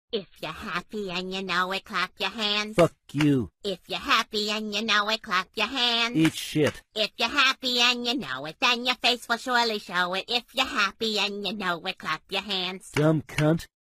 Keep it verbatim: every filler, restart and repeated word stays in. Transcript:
If you're happy and you know it, clap your hands. Fuck you. If you're happy and you know it, clap your hands. Eat shit. If you're happy and you know it, then your face will surely show it. If you're happy and you know it, clap your hands. Dumb cunt.